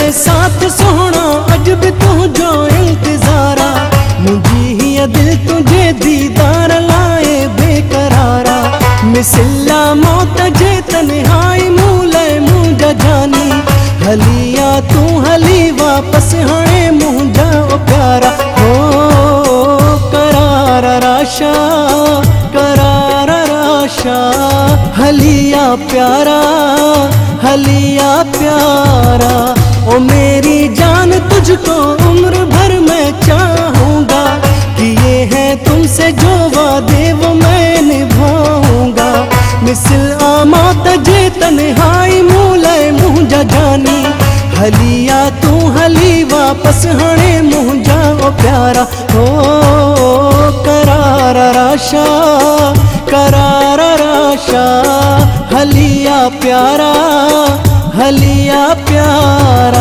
साथ सोहना अज भी तुझो इंतजारा, मुझी ही दिल तुझे दीदार लाए बेकरारा। मिसला मौत जे तन्हाई मूले मुझा जानी, हलिया तू हली वापस हाणे मुझा ओ प्यारा। हो करार राशा करार राशा, हलिया प्यारा हलिया प्यारा। ओ मेरी जान तुझको उम्र भर मैं चाहूँगा, कि ये है तुमसे जो वादे वो मैं निभाऊँगा। मिसल आमौत जे तन्हाई मूले मुझा जानी, हलिया तू हली वापस हाणे मुझा ओ प्यारा। हो करार राशा करार राशा, हलिया प्यारा हलिया प्यारा।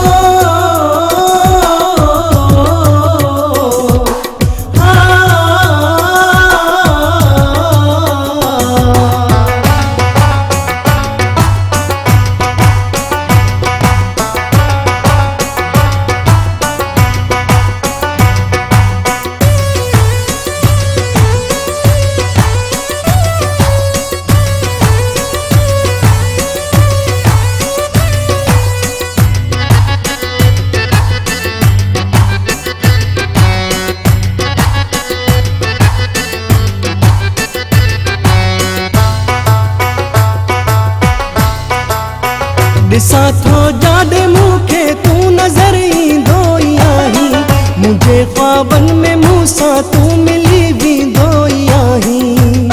ॾिसां थो जाॾे मूंखे तूं नज़र ईंदो ई आहीं, मुंहिंजे ख्वाबनि में मूंसां तूं मिली वेंदो ई आहीं।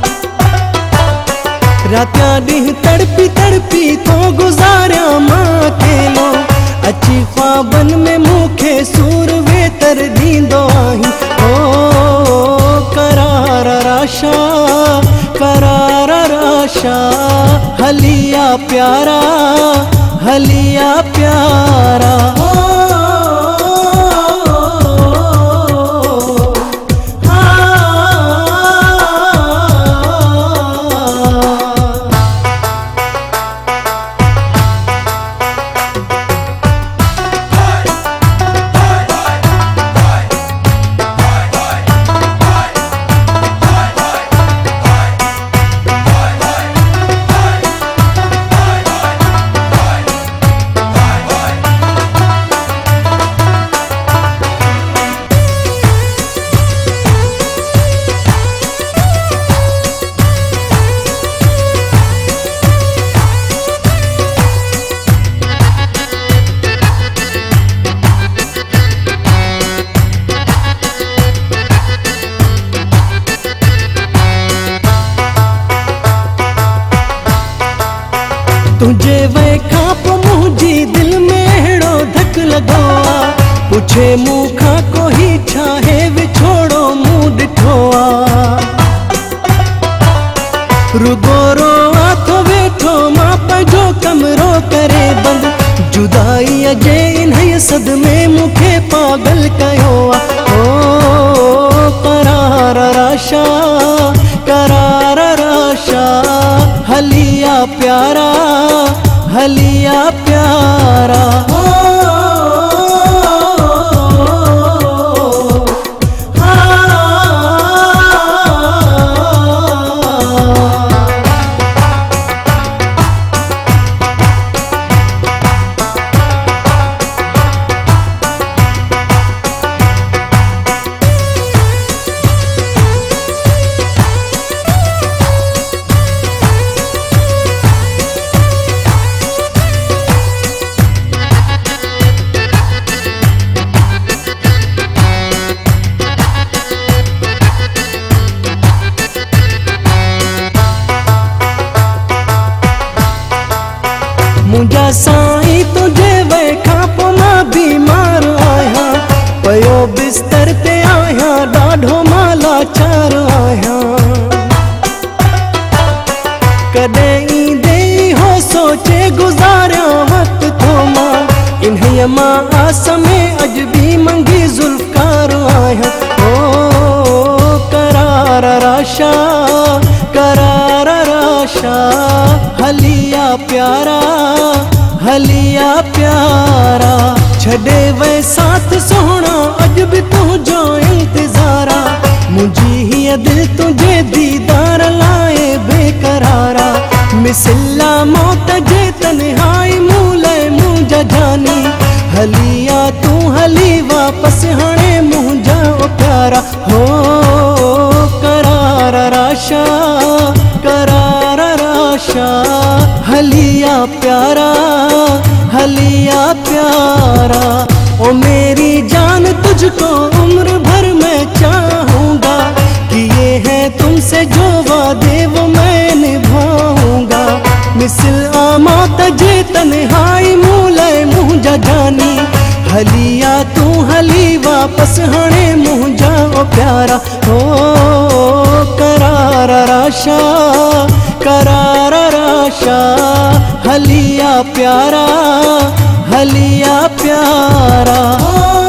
रातियां ॾींहं तड़पी तड़पी तो गुज़ारियां मां अकेलो, अची ख्वाबनि में मूंखे सूर वेतर ॾींदो आहीं। ओ करार राशा करार राशा, हलिया प्यारा हलिया प्यारा। तुझे वेखा पो मुझी दिल में हेड़ो धक लगो आ, पुछे मूंखा कोई छाहे विछोड़ो मूं ॾिठो आ। रुगो रोआ थो वेठो मां पंहिंजो कमरो करे बंद, जुदाईअ जे इन्हीअ सदमे मूंखे पागल कयो आ। ओ करार राशा करार राशा, हलिया प्यारा हलिया प्यारा। मुझा साईं तुझे वेखा पो मां बीमार आहियां, पयो बिस्तर ते आहियां ॾाढो मां लाचार आहियां। कॾहिं ईंदे हो सोचे गुज़ारियां वक़्त थो मां, इन्हीअ मां आस में अॼु बि मंगी ज़ुल्फ़कार आहियां। ओ करार राशा करार राशा, हलिया प्यारा हलिया प्यारा। छड़े वे साथ सोहना अज भी तुझो इंतजारा, मुझी ही दिल तुझे दीदार लाए बेकरारा। मिसला मौत जे तन्हाई मूले मुझा जानी, हलिया तू हली वापस हणे मुझा ओ प्यारा। हो करार राशा करार राशा, हलिया प्यारा हलिया प्यारा। ओ मेरी जान तुझको उम्र भर मैं चाहूँगा, कि ये है तुमसे जो वादे वो मैं निभाऊंगा। मिसल आमात जे तन्हाई मूले मुझा जानी, हलिया तू हली वापस हणे मुझा ओ प्यारा। हो करार राशा करार राशा, हलिया प्यारा हलिया प्यारा।